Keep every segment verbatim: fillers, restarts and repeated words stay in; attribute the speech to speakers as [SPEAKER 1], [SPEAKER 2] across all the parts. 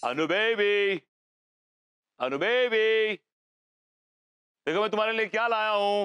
[SPEAKER 1] अनु baby, अनु baby, देखो मैं तुम्हारे लिए क्या लाया हूं।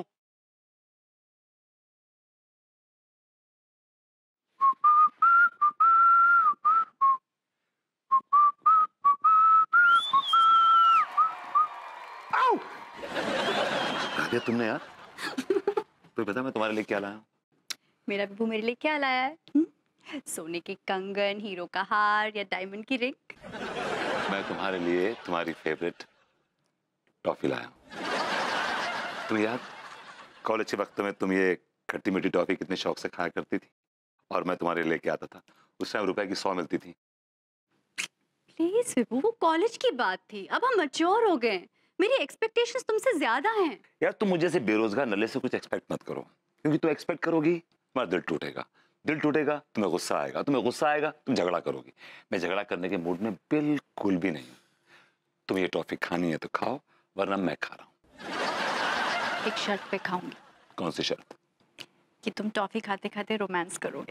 [SPEAKER 1] आओ! खा दिया तुमने यार। तो पता मैं तुम्हारे लिए क्या लाया हूं?
[SPEAKER 2] मेरा बिब्बू मेरे लिए क्या लाया है? हुँ? सोने के कंगन, हीरो का हार या डायमंड की रिंग?
[SPEAKER 1] मैं तुम्हारे लिए तुम्हारी फेवरेट टॉफी लाया हूं। तुम याद कॉलेज के वक्त में तुम ये खट्टी मीठी टॉफी कितने शौक से खाया करती थी और मैं तुम्हारे लिए लेके आता था। उस टाइम रुपए की सौ मिलती थी।
[SPEAKER 2] प्लीज बिब्बू, वो कॉलेज की बात थी, अब हम मैच्योर हो गए। मेरी एक्सपेक्टेशंस तुमसे ज्यादा हैं।
[SPEAKER 1] यार तुम मुझे से बेरोजगार नल्ले से कुछ एक्सपेक्ट मत करो, क्योंकि तुम एक्सपेक्ट करोगी तुम्हारा दिल टूटेगा, दिल टूटेगा तुम्हें गुस्सा आएगा, तुम्हें गुस्सा आएगा तुम झगड़ा करोगी। मैं झगड़ा करने के मूड में बिल्कुल भी नहीं हूं। तुम्हें ये टॉफी खानी है तो खाओ, वरना मैं खा रहा हूं।
[SPEAKER 2] एक शर्त पे खाऊंगी।
[SPEAKER 1] कौन सी शर्त?
[SPEAKER 2] कि तुम टॉफी खाते खाते रोमांस करोगे।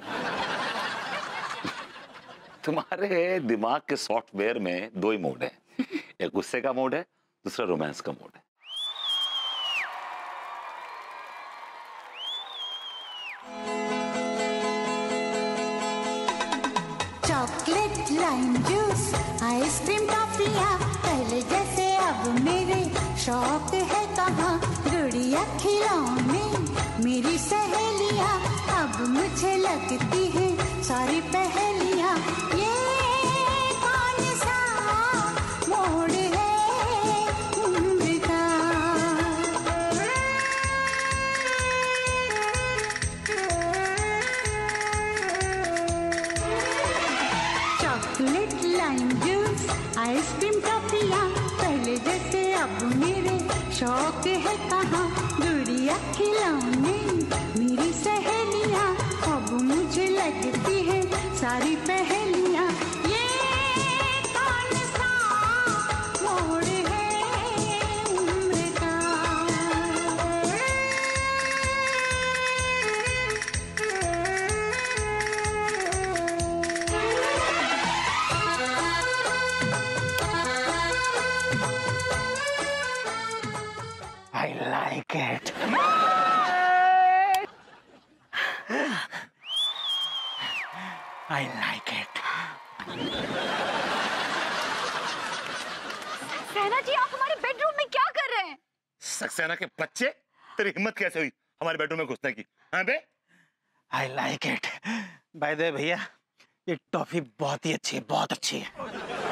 [SPEAKER 1] तुम्हारे दिमाग के सॉफ्टवेयर में दो ही मोड है, एक गुस्से का मोड है, दूसरा रोमांस का मोड है।
[SPEAKER 3] चॉकलेट लाइम जूस आइसक्रीम टॉफियाँ पहले जैसे अब मेरे शौक है कहाँ। गुड़िया खिलौने मेरी सहेलियाँ अब मुझे लगती है सारी पहेलियाँ। ये कौन सा मोड़ है उम्र का। चॉकलेट लाइम जूस आइसक्रीम टॉफियाँ पहले जैसे अब मेरे शौक है कहाँ। गुड़िया खिलौने मेरी सहेलियाँ अब मुझे लगती है सारी पहेलियाँ। ये कौन सा मोड़ है उम्र का।
[SPEAKER 4] I like it. I like it.
[SPEAKER 2] सहना जी, आप हमारे बेडरूम में क्या कर रहे हैं?
[SPEAKER 1] सक्सेना के बच्चे, तेरी हिम्मत कैसे हुई हमारे बेडरूम में घुसने की? हाँ बे?
[SPEAKER 4] I like it. By the way भैया, ये टॉफी बहुत ही अच्छी है, बहुत अच्छी है।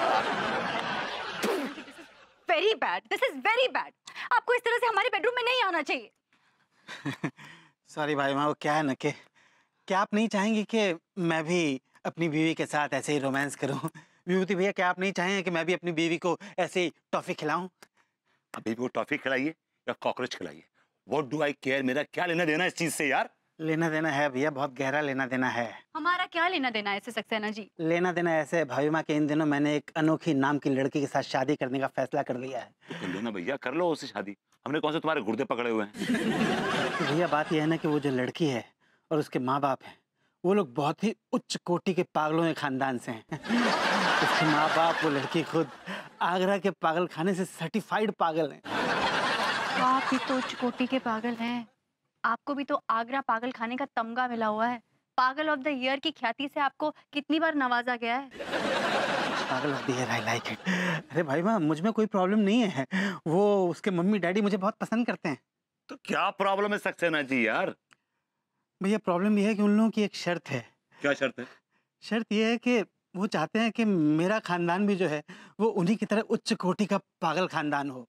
[SPEAKER 2] Very bad, this is very bad. आपको इस तरह से हमारे बेडरूम में नहीं आना चाहिए।
[SPEAKER 4] सॉरी भाई माँ, वो क्या है ना कि क्या आप नहीं चाहेंगे कि मैं भी अपनी बीवी के साथ ऐसे ही रोमांस करूं? विभूति भैया, क्या आप नहीं चाहेंगे कि मैं भी अपनी बीवी को ऐसे ही टॉफी खिलाऊं?
[SPEAKER 1] अभी भी वो टॉफी खिलाइए या कॉकरोच खिलाइए, व्हाट डू आई केयर। मेरा क्या लेना देना इस चीज से यार?
[SPEAKER 4] लेना देना है भैया, बहुत गहरा लेना देना है।
[SPEAKER 2] हमारा क्या लेना देना है इससे सक्सेना जी?
[SPEAKER 4] लेना देना ऐसे है भाभी माँ के इन दिनों मैंने एक अनोखी नाम की लड़की के साथ शादी करने का फैसला कर लिया है।
[SPEAKER 1] तो कर लो ना भैया, कर लो उससे शादी। हमने कौन से तुम्हारे गुर्दे पकड़े हुए हैं?
[SPEAKER 4] तो भैया बात यह है ना कि वो जो लड़की है और उसके माँ बाप हैं, वो लोग बहुत ही उच्च कोटि के पागलों के खानदान से हैं। उसके माँ बाप, वो लड़की खुद आगरा के पागल खाने से सर्टिफाइड पागल हैं।
[SPEAKER 2] आप भी तो उच्च कोटि के पागल हैं। आपको भी तो आगरा पागल खाने का तमगा मिला हुआ है। पागल ऑफ द ईयर की ख्याति से आपको कितनी बार नवाजा गया है।
[SPEAKER 4] पागल of the year, I like it. अरे भाई माँ, मुझ में कोई प्रॉब्लम नहीं है। वो उसके मम्मी डैडी मुझे बहुत पसंद करते हैं।
[SPEAKER 1] तो क्या प्रॉब्लम है सक्सेना जी यार?
[SPEAKER 4] भैया प्रॉब्लम ये है कि उन लोगों की एक शर्त है।
[SPEAKER 1] क्या शर्त है?
[SPEAKER 4] शर्त ये है कि वो चाहते हैं कि मेरा खानदान भी जो है वो उन्हीं की तरह उच्च कोटि का पागल खानदान हो।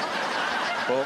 [SPEAKER 1] तो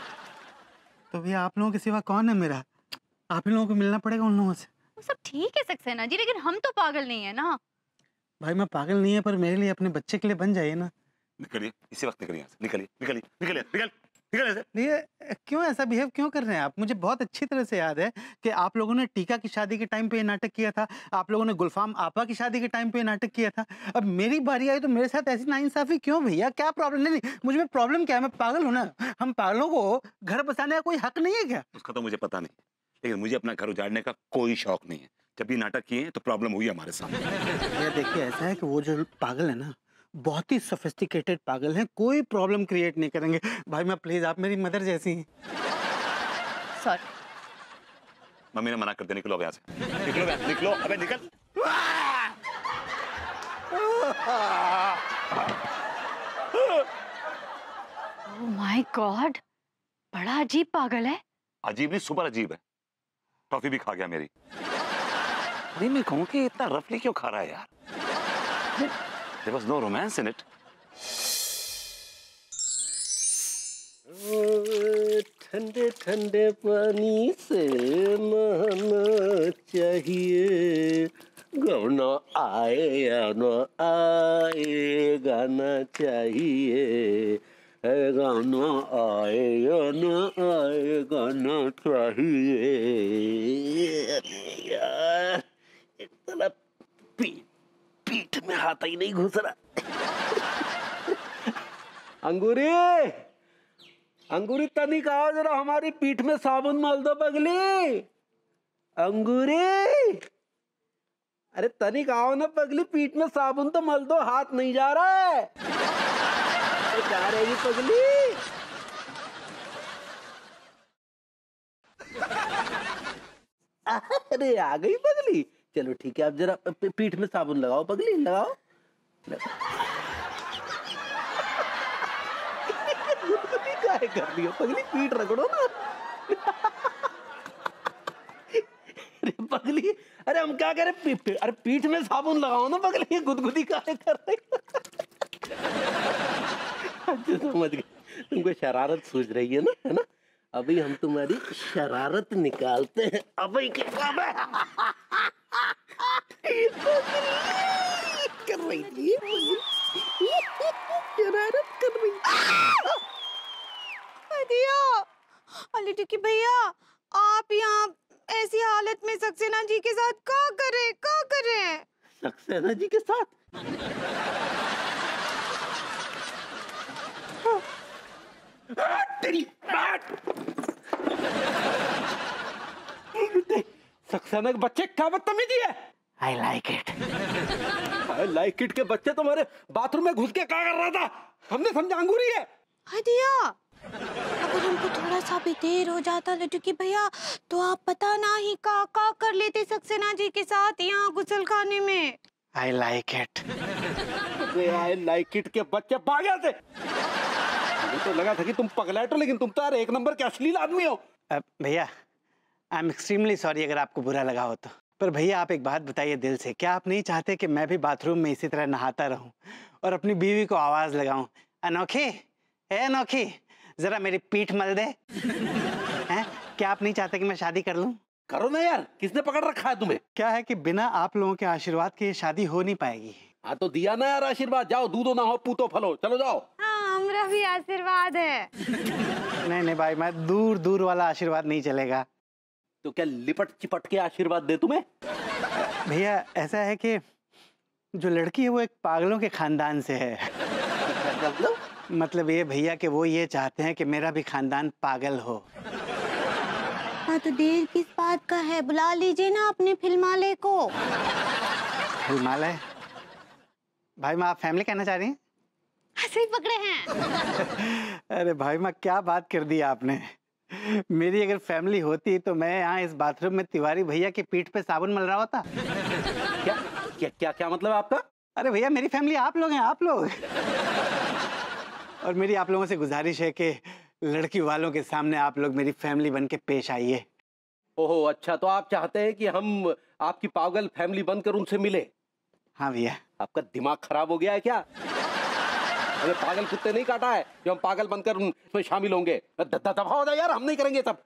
[SPEAKER 4] तो भैया आप लोगों के सिवा कौन है मेरा? आप ही लोगों को मिलना पड़ेगा उन लोगों से।
[SPEAKER 2] वो सब ठीक है सक्सेना जी, लेकिन हम तो पागल नहीं है ना।
[SPEAKER 4] भाई मैं पागल नहीं है, पर मेरे लिए अपने बच्चे के लिए बन जाइए ना।
[SPEAKER 1] निकलिए, इसी वक्त निकलिए यहाँ से। निकलिए निकलिए निकलिए निकल निकल ऐसे।
[SPEAKER 4] ये क्यों ऐसा बिहेव क्यों कर रहे हैं आप? मुझे बहुत अच्छी तरह से याद है कि आप लोगों ने टीका की शादी के टाइम पे ये नाटक किया था, आप लोगों ने गुलफाम आपा की शादी के टाइम पे ये नाटक किया था। अब मेरी बारी आई तो मेरे साथ ऐसी नाइंसाफी क्यों भैया? क्या प्रॉब्लम? नहीं नहीं, मुझ में प्रॉब्लम क्या है? मैं पागल हूँ ना? हम पागलों को घर बसाने का कोई हक नहीं है क्या?
[SPEAKER 1] उसका तो मुझे पता नहीं, लेकिन मुझे अपना घर उजाड़ने का कोई शौक नहीं है। जब भी नाटक किए तो प्रॉब्लम हुई हमारे सामने।
[SPEAKER 4] भैया देखिए, ऐसा है कि वो जो पागल है ना, बहुत ही सोफिस्टिकेटेड पागल हैं, कोई प्रॉब्लम क्रिएट नहीं करेंगे। भाई मैं प्लीज, आप मेरी मदर जैसी हैं।
[SPEAKER 2] सॉरी।
[SPEAKER 1] मम्मी ने मना कर दिया, निकलो अब यहाँ से, निकलो यहाँ, निकलो, अबे निकल।
[SPEAKER 2] ओह माय गॉड, बड़ा अजीब पागल है।
[SPEAKER 1] अजीब नहीं, सुपर अजीब है। टॉफी भी खा गया मेरी। नहीं, मैं कहूँ कि इतना रफली क्यों खा रहा है यार? There was no romance in it.
[SPEAKER 5] ठंडे ठंडे पानी से नहाना चाहिए, गाना आए या न आए गाना चाहिए, गाना आए या न आए गाना चाहिए। यार इतना पीठ पीठ में हाथ ही नहीं घुस रहा। अंगूरी, अंगूरी तनिक आओ जरा, हमारी पीठ में साबुन मल दो पगली। अंगूरी, अरे तनिक आओ ना पगली, पीठ में साबुन तो मल दो, हाथ नहीं जा रहा है। क्या रहेगी पगली? अरे आ गई पगली, चलो ठीक है, अब जरा पीठ में साबुन लगाओ पगली, लगाओ, लगाओ। क्या कर रही हो पगली, पीठ रगड़ो ना। अरे पगली, अरे हम क्या करें, पी, पी, अरे पीठ में साबुन लगाओ ना पगली, गुदगुदी क्या कर रही हो? अच्छा समझ गई, तुमको शरारत सूझ रही है ना, है ना? अभी हम तुम्हारी शरारत निकालते हैं। अभी के कर रही थी, शरारत कर रही थी।
[SPEAKER 6] दिया, अली टिकी भैया, आप यहाँ ऐसी हालत में सक्सेना जी के साथ क्या करे, क्या करे?
[SPEAKER 5] सक्सेना जी के साथ? तेरी सक्सेना के बच्चे क्या बदतमीजी है? I like it. I like it के बच्चे तुम्हारे बाथरूम में घुस के क्या कर रहा था? हमने समझा अंगूरी है।
[SPEAKER 6] दिया, अगर हमको थोड़ा सा भी देर हो जाता लटकी भैया, तो आप पता ना ही का का कर लेते सक्सेना जी के साथ यहाँ गुसल खाने में।
[SPEAKER 4] I like it.
[SPEAKER 5] I like it के बच्चे भाग गए थे। मुझे तो लगा था कि तुम पगलेट हो, लेकिन तुम तो यार एक नंबर के अश्लील आदमी हो।
[SPEAKER 4] भैया, आई एम एक्सट्रीमली सॉरी अगर आपको बुरा लगा हो तो। पर भैया आप एक बात बताइए दिल से, क्या आप नहीं चाहते कि मैं भी बाथरूम में इसी तरह नहाता रहूं और अपनी बीवी को आवाज लगाऊं, अनोखी, ए अनोखी, जरा मेरी पीठ मल दे? हैं? क्या आप नहीं चाहते कि मैं शादी कर लूं?
[SPEAKER 5] करो ना यार, किसने पकड़ रखा है तुम्हें?
[SPEAKER 4] क्या है कि बिना आप लोगों के आशीर्वाद के ये शादी हो नहीं पाएगी।
[SPEAKER 5] हाँ तो दिया ना यार आशीर्वाद, जाओ दूधो ना हो पूतो फलो, चलो जाओ।
[SPEAKER 6] हाँ, हमरा भी आशीर्वाद है।
[SPEAKER 4] नहीं नहीं भाई, मैं दूर दूर वाला आशीर्वाद नहीं चलेगा।
[SPEAKER 5] तो क्या लिपट चिपट के आशीर्वाद दे तुम्हें?
[SPEAKER 4] भैया ऐसा है कि जो लड़की है वो एक पागलों के खानदान से है।
[SPEAKER 5] मतलब?
[SPEAKER 4] मतलब ये भैया कि वो ये चाहते हैं कि मेरा भी खानदान पागल हो।
[SPEAKER 6] हाँ तो देर किस बात का है, बुला लीजिए ना अपने फिल्माले को।
[SPEAKER 4] हिमालय भाई, मैं आप फैमिली कहना चाह रही हैं?
[SPEAKER 6] ऐसे ही पकड़े हैं।
[SPEAKER 4] अरे भाई माँ, क्या बात कर दी आपने। मेरी अगर फैमिली होती तो मैं यहाँ इस बाथरूम में तिवारी भैया की पीठ पे साबुन मल रहा होता।
[SPEAKER 5] क्या क्या क्या क्या मतलब आपका?
[SPEAKER 4] अरे भैया, मेरी फैमिली आप लोग हैं, आप लोग। और मेरी आप लोगों से गुजारिश है कि लड़की वालों के सामने आप लोग मेरी फैमिली बन के पेश आइए।
[SPEAKER 5] ओहो अच्छा, तो आप चाहते हैं कि हम आपकी पागल फैमिली बनकर उनसे मिले?
[SPEAKER 4] हाँ भैया।
[SPEAKER 5] आपका दिमाग खराब हो गया है क्या? हमें पागल कुत्ते नहीं काटा है जो हम पागल बनकर उसमें शामिल होंगे। दफा हो जाए यार, हम नहीं करेंगे सब।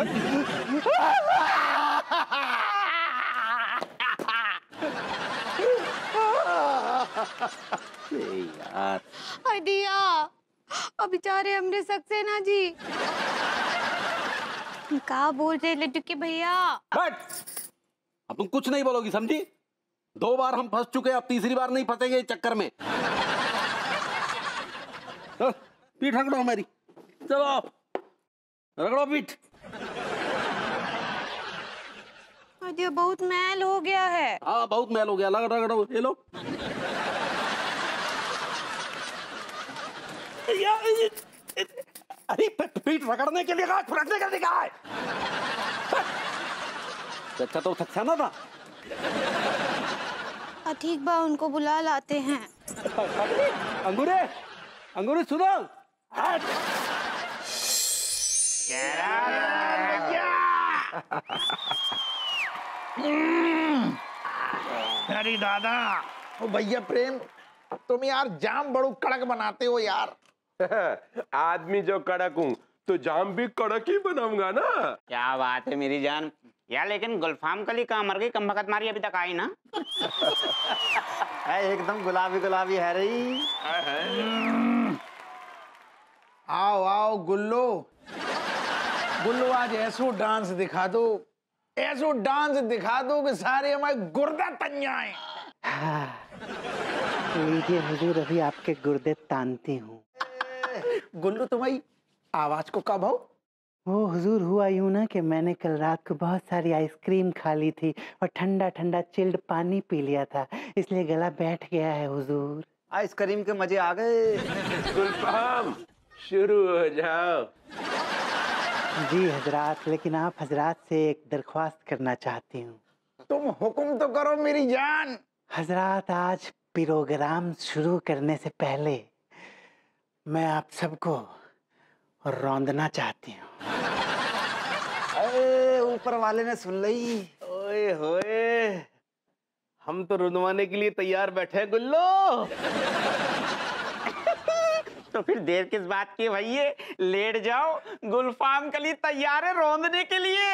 [SPEAKER 5] यार
[SPEAKER 6] दिया, अब बेचारे हमरे सक्सेना जी क्या बोल रहे लटके भैया?
[SPEAKER 5] बैठ, अब तुम कुछ नहीं बोलोगी, समझी? दो बार हम फंस चुके हैं, अब तीसरी बार नहीं फंसेंगे इस चक्कर में। तो, पीठ रगड़ो हमारी, चलो रगड़ो पीठ।
[SPEAKER 6] दिया, बहुत मैल हो गया है।
[SPEAKER 5] हाँ बहुत मैल हो गया, लग रगड़ो, ये लो अरे पीठ रगड़ने के लिए कहा, फुरकने के लिए कहा है। अच्छा तो सक्सेना था।
[SPEAKER 6] ठीक बा, उनको बुला लाते हैं।
[SPEAKER 5] अंगूरे, अंगूरे सुनो।
[SPEAKER 7] अरे दादा, ओ भैया प्रेम, तुम यार जाम बड़ू कड़क बनाते हो यार।
[SPEAKER 8] आदमी जो कड़क हूँ तो जाम भी कड़क ही बनाऊंगा ना।
[SPEAKER 9] क्या बात है मेरी जान यार, लेकिन गुलफाम कली कहाँ मर गई? कम वक्त मारी अभी तक आई ना।
[SPEAKER 10] एकदम गुलाबी गुलाबी है रही।
[SPEAKER 7] आओ आओ गुल्लो, गुल्लो आज ऐसो डांस दिखा दो, ऐसो डांस दिखा दो कि सारे हमारे गुर्दा तन जाएं।
[SPEAKER 4] लीजिए हुजूर, अभी आपके गुर्दे तानती हूँ।
[SPEAKER 7] गुल्लो तुम्हारी आवाज को कब हो?
[SPEAKER 4] वो हुजूर, हुआ यूं ना कि मैंने कल रात को बहुत सारी आइसक्रीम खा ली थी और ठंडा ठंडा चिल्ड पानी पी लिया था, इसलिए गला बैठ गया है हुजूर।
[SPEAKER 10] आइसक्रीम के मजे आ गए।
[SPEAKER 8] गुलफाम शुरू हो जाओ।
[SPEAKER 4] जी हजरात, लेकिन आप हजरात से एक दरख्वास्त करना चाहती हूँ।
[SPEAKER 7] तुम हुक्म तो करो मेरी जान।
[SPEAKER 4] हजरात, आज प्रोग्राम शुरू करने से पहले मैं आप सबको रौंदना चाहती हूँ।
[SPEAKER 10] अरे ऊपर वाले ने सुन ली।
[SPEAKER 5] ओए होए, हम तो रुदवाने के लिए तैयार बैठे हैं गुल्लो।
[SPEAKER 9] तो फिर देर किस बात की भैया, लेट जाओ, गुलफाम कली तैयार है रौंदने के लिए।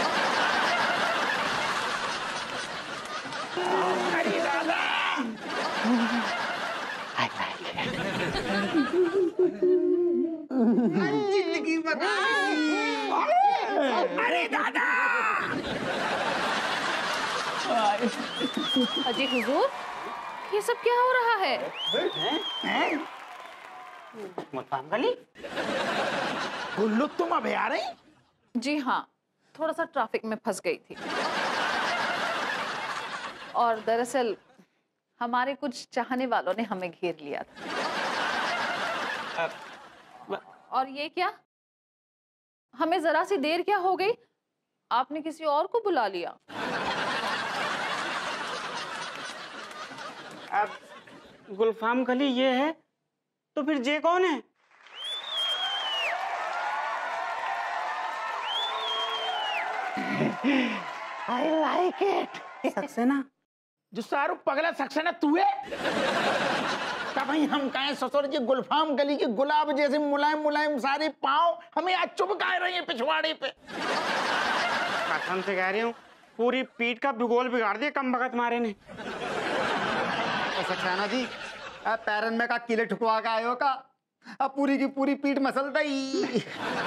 [SPEAKER 7] अरे दादा,
[SPEAKER 4] I like it.
[SPEAKER 7] जिंदगी बता। अरे दादा,
[SPEAKER 11] अजी हुजूर, ये सब क्या हो रहा है?
[SPEAKER 9] गुलफाम कली,
[SPEAKER 7] गुल्लो तुम अभी आ रही?
[SPEAKER 11] जी हाँ, थोड़ा सा ट्रैफिक में फंस गई थी। और दरअसल हमारे कुछ चाहने वालों ने हमें घेर लिया था। और ये क्या, हमें जरा सी देर क्या हो गई, आपने किसी और को बुला लिया।
[SPEAKER 9] अब गुलफाम कली ये है तो फिर जे कौन है?
[SPEAKER 4] I like it.
[SPEAKER 7] सक्सेना, जो शाहरुख पगला सक्सेना तू है? तब ही हम कहें ससुर जी गुलफाम गली के गुलाब जैसे मुलायम मुलायम सारे पाँव हमें आज चुभकाए रही है पिछवाड़े पे।
[SPEAKER 9] कसम से कह रही हूँ, पूरी पीठ का भूगोल बिगाड़ दिया कम वक्त मारे ने।
[SPEAKER 10] सक्सेना जी, अब पैरन में का किले ठुकवा का आयो का, अब पूरी की पूरी पीठ मसल दई।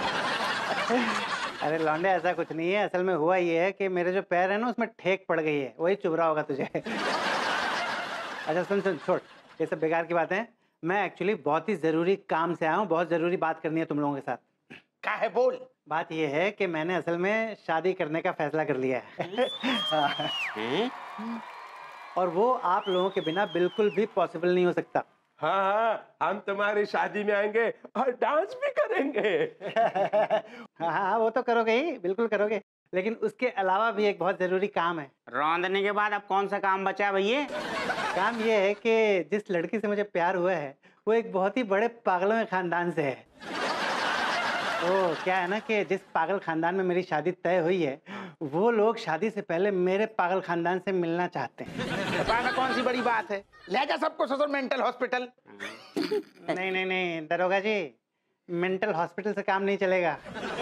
[SPEAKER 4] अरे लौंडे, ऐसा कुछ नहीं है। असल में हुआ ये है कि मेरे जो पैर है ना, उसमें ठेक पड़ गई है, वही चुभ रहा होगा तुझे। अच्छा सुन सुन, छोड़ ये सब बेकार की बातें। मैं एक्चुअली बहुत ही जरूरी काम से आया हूँ, बहुत जरूरी बात करनी है तुम लोगों के साथ।
[SPEAKER 7] क्या है बोल?
[SPEAKER 4] बात ये है कि मैंने असल में शादी करने का फैसला कर लिया है। और वो आप लोगों के बिना बिल्कुल भी पॉसिबल नहीं हो सकता।
[SPEAKER 8] हाँ हाँ, हम तुम्हारी शादी में आएंगे और डांस भी करेंगे।
[SPEAKER 4] हाँ हाँ, वो तो करोगे ही, बिल्कुल करोगे, लेकिन उसके अलावा भी एक बहुत जरूरी काम है।
[SPEAKER 9] रौंदने के बाद अब कौन सा काम बचा है भैया?
[SPEAKER 4] काम ये है कि जिस लड़की से मुझे प्यार हुआ है वो एक बहुत ही बड़े पागलों के खानदान से है। तो क्या है ना कि जिस पागल खानदान में मेरी शादी तय हुई है, वो लोग शादी से पहले मेरे पागल खानदान से मिलना चाहते हैं।
[SPEAKER 7] बताना कौन सी बड़ी बात है, ले जा सबको ससुर मेंटल हॉस्पिटल।
[SPEAKER 4] नहीं नहीं नहीं दरोगा जी, मेंटल हॉस्पिटल से काम नहीं चलेगा।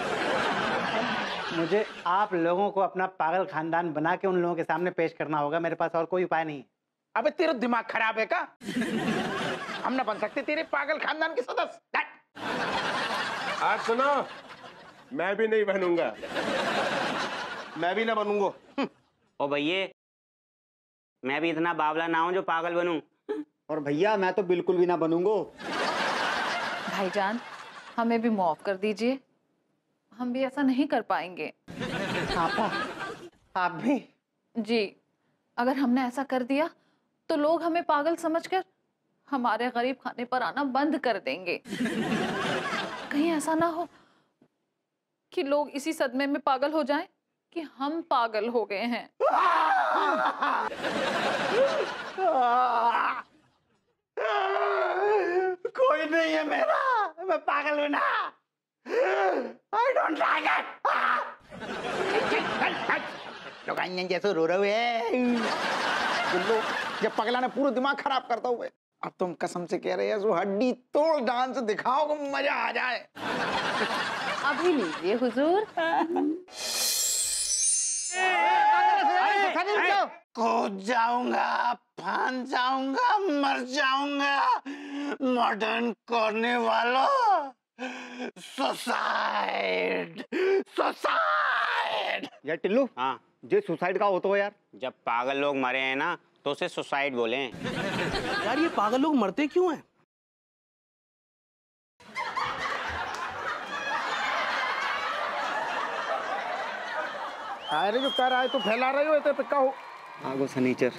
[SPEAKER 4] मुझे आप लोगों को अपना पागल खानदान बना के उन लोगों के सामने पेश करना होगा, मेरे पास और कोई उपाय नहीं है।
[SPEAKER 7] अबे तेरा दिमाग खराब है क्या? हम ना बन सकते तेरे पागल खानदान के सदस्य।
[SPEAKER 8] आज सुनो, मैं भी नहीं बनूंगा।
[SPEAKER 10] मैं भी ना बनूंगा।
[SPEAKER 9] ओ भैया, मैं भी इतना बावला ना हूं जो पागल बनूं।
[SPEAKER 10] और भैया मैं तो बिल्कुल भी ना बनूंगा।
[SPEAKER 11] भाईजान, हमें भी माफ कर दीजिए, हम भी ऐसा नहीं कर पाएंगे।
[SPEAKER 4] आपा, आप भी?
[SPEAKER 11] जी, अगर हमने ऐसा कर दिया तो लोग हमें पागल समझकर हमारे गरीब खाने पर आना बंद कर देंगे। कहीं ऐसा ना हो कि लोग इसी सदमे में पागल हो जाएं कि हम पागल हो गए हैं।
[SPEAKER 7] कोई नहीं है मेरा, मैं पागल हूं ना। I don't like it. लोग आएंगे जैसे रो रहे हैं। गुल्लू, जब पगला ने पूरा दिमाग खराब करता हुए, अब तुम कसम से कह रहे हैं जो हड्डी तोड़ डांस दिखाओ को मजा आ जाए।
[SPEAKER 11] अभी लीजिए हुजूर।
[SPEAKER 7] कूद जाऊंगा, फान जाऊंगा, मर जाऊंगा। मॉडर्न करने वालों, सुसाइड, सुसाइड।
[SPEAKER 10] यार टिल्लू,
[SPEAKER 9] हाँ,
[SPEAKER 10] जे सुसाइड का हो तो यार।
[SPEAKER 9] जब पागल लोग मरे हैं ना तो उसे सुसाइड बोले।
[SPEAKER 5] यार ये पागल लोग मरते क्यों हैं?
[SPEAKER 7] अरे जो कर रहा है तो फैला रहे हो, तो पिक्का हो।
[SPEAKER 10] आगो सनीचर।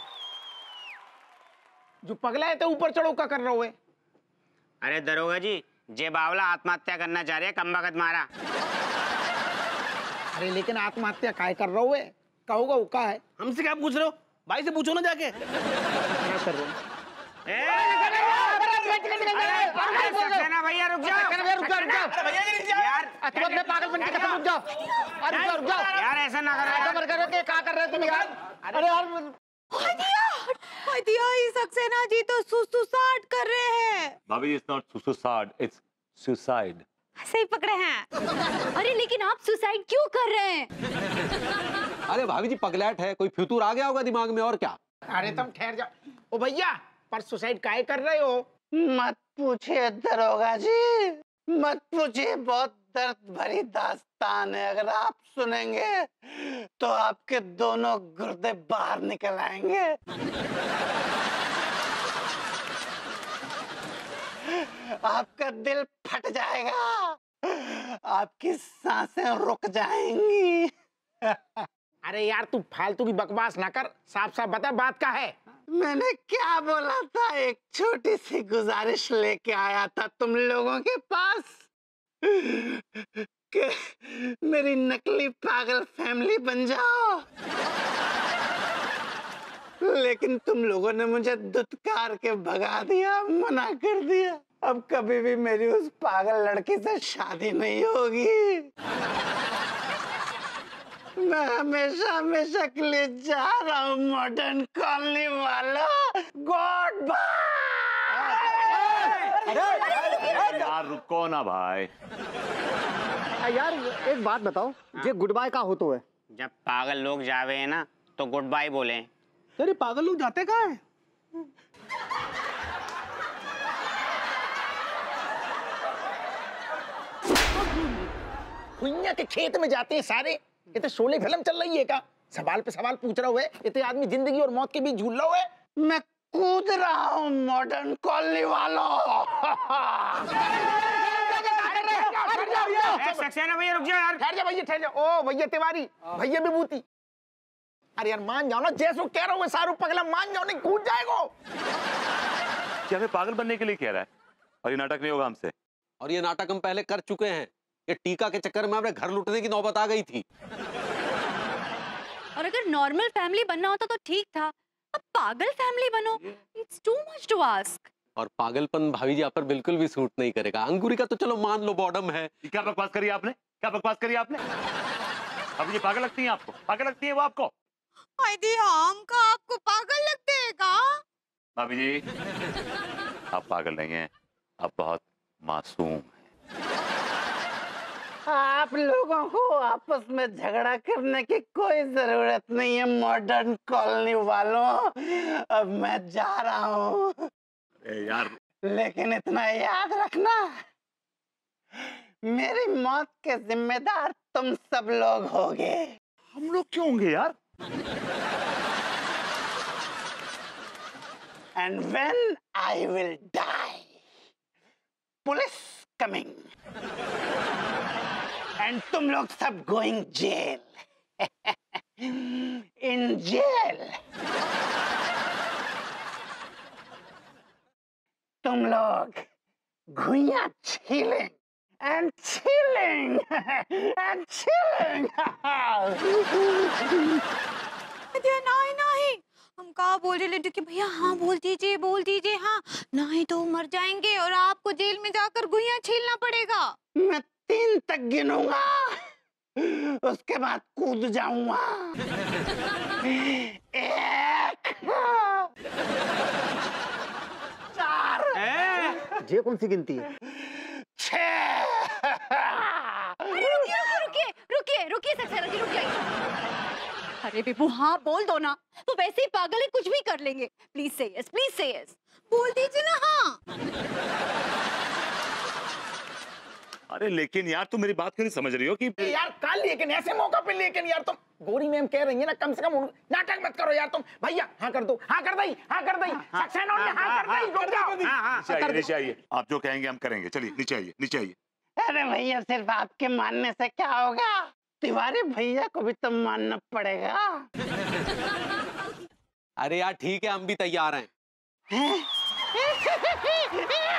[SPEAKER 7] जो पगला है तो ऊपर चढ़ो का कर रहा हो।
[SPEAKER 9] अरे दरोगा जी, जे बावला आत्महत्या करना चाह रहे हैं, कम वक्त मारा।
[SPEAKER 7] अरे लेकिन आत्महत्या काय कर रहा हो? कहोगा वो का है?
[SPEAKER 5] हमसे क्या पूछ रहे हो? भाई से पूछो ना जाके।
[SPEAKER 7] क्या कर रहे हो?
[SPEAKER 9] सक्सेना भैया रुक जाओ।
[SPEAKER 10] रुक जाओ, रुक जाओ।
[SPEAKER 9] यार
[SPEAKER 10] तुम अपने पागलपन की कसम रुक जाओ। अरे रुक जाओ, रुक जाओ।
[SPEAKER 9] यार ऐसा ना करो
[SPEAKER 10] ऐसा मत करो कि क्या कर रहे हो तुम यार? अरे यार
[SPEAKER 6] दिया ये सक्सेना जी तो सुसाइड कर रहे हैं।
[SPEAKER 1] भाभी, it's not suicide, it's suicide.
[SPEAKER 6] सही पकड़े हैं।
[SPEAKER 2] अरे लेकिन आप सुसाइड क्यों कर रहे हैं?
[SPEAKER 5] अरे भाभी जी पगलैट है, कोई फ्यूतूर आ गया होगा दिमाग में, और क्या।
[SPEAKER 7] अरे तुम ठहर जाओ। ओ भैया, पर सुसाइड काहे कर रहे हो? मत पूछिए दरोगा जी, मत पूछिए। बहुत दर्द भरी दास्तान है। अगर आप सुनेंगे तो आपके दोनों गुर्दे बाहर निकल आएंगे। आपका दिल फट जाएगा, आपकी सांसें रुक जाएंगी। अरे यार तू फालतू की बकवास ना कर, साफ साफ बता बात क्या है। मैंने क्या बोला था? एक छोटी सी गुजारिश लेके आया था तुम लोगों के पास कि मेरी नकली पागल फैमिली बन जाओ, लेकिन तुम लोगों ने मुझे दुत्कार के भगा दिया, मना कर दिया। अब कभी भी मेरी उस पागल लड़की से शादी नहीं होगी। मैं हमेशा हमेशा के लिए जा रहा हूँ मॉडर्न कॉलोनी वालों। Goodbye.
[SPEAKER 1] यार रुको ना भाई।
[SPEAKER 10] यार एक बात बताओ, ये गुड बाय का हो तो है?
[SPEAKER 9] जब पागल लोग जावे हैं ना तो गुड बाय बोले।
[SPEAKER 5] अरे पागल लोग जाते कहाँ हैं?
[SPEAKER 7] हुइया के खेत में जाते हैं सारे। ये तो शोले फिल्म चल रही है का? सवाल पे सवाल पूछ रहा हुए। इतने आदमी जिंदगी और मौत के बीच झूल रहा है। मैं कूद रहा हूँ मॉडर्न कॉलोनी वालों।
[SPEAKER 9] सक्सेना भैया रुक जाओ यार।
[SPEAKER 7] ठहर जा भैया, ठहर जा। ओ भैया तिवारी, भैया विभूति। अरे यार मान जाओ ना, जैसो कह रहा हूँ सारू पगला, मान जाओ, नहीं कूद जाएगा।
[SPEAKER 1] क्या हमें पागल बनने के लिए कह रहा है? और ये नाटक नहीं होगा हमसे।
[SPEAKER 5] और ये नाटक हम पहले कर चुके हैं। ये टीका के चक्कर में अपने घर लुटने की नौबत आ गई थी।
[SPEAKER 2] और अगर नॉर्मल फैमिली बनना होता तो ठीक था, अब पागल फैमिली बनो। It's too much to ask.
[SPEAKER 5] और पागलपन भाभी जी आप पर बिल्कुल भी सूट नहीं करेगा। अंगूरी का तो चलो मान लो बॉडम है।
[SPEAKER 1] क्या बकवास करी आपने? क्या बकवास करी आपने? अब ये पागल लगती है आपको? पागल लगती है वो आपको?
[SPEAKER 6] हम का आपको पागल लगते हैं का?
[SPEAKER 1] भाभी जी आप पागल नहीं हैं, आप बहुत मासूम हैं।
[SPEAKER 7] आप लोगों को आपस में झगड़ा करने की कोई जरूरत नहीं है मॉडर्न कॉलोनी वालों। अब मैं जा रहा हूँ।
[SPEAKER 1] यार
[SPEAKER 7] लेकिन इतना याद रखना, मेरी मौत के जिम्मेदार तुम सब लोग होगे।
[SPEAKER 1] हम लोग क्यों होंगे यार?
[SPEAKER 7] And when I will die, police coming, and तुम लोग सब going jail, in jail. तुम लोग घुइयां छीलें and chilling and chilling.
[SPEAKER 6] नहीं नहीं, हम कहा बोल रहे लड्डू कि भैया हाँ बोल दीजिए बोल दीजिए हाँ, नहीं तो मर जाएंगे और आपको जेल में जाकर गुइयां छीलना पड़ेगा।
[SPEAKER 7] मैं तीन तक गिनूंगा, उसके बाद कूद जाऊंगा। एक, चार,
[SPEAKER 10] ये कौन सी गिनती है?
[SPEAKER 7] छह।
[SPEAKER 2] रुकिए रुकिए रुकिए रुकिए सक्सेना जी रुकिए। अरे बेबू हाँ बोल दो ना, तो वैसे ही पागल है, कुछ भी कर लेंगे। प्लीज से यस, प्लीज से यस, बोल दीजिए ना हाँ।
[SPEAKER 1] अरे लेकिन यार तुम मेरी बात क्यों नहीं समझ रही हो कि
[SPEAKER 7] यार कल लेकिन ऐसे मौका पे लेकिन यार तुम गोरी मैम कह रही है ना, कम से कम नाटक मत करो यार तुम। भैया हाँ कर दो, हाँ कर दई, हाँ कर दई, सक्सेना ने हाँ कर दई, रुक जाओ।
[SPEAKER 1] नीचे आइए, नीचे आइए, आप जो कहेंगे हम करेंगे। चलिए नीचे आइए, नीचे आइए।
[SPEAKER 7] अरे भैया सिर्फ आपके मानने से क्या होगा, तिवारी भैया को भी तो मानना पड़ेगा।
[SPEAKER 5] अरे यार ठीक है, हम भी तैयार हैं।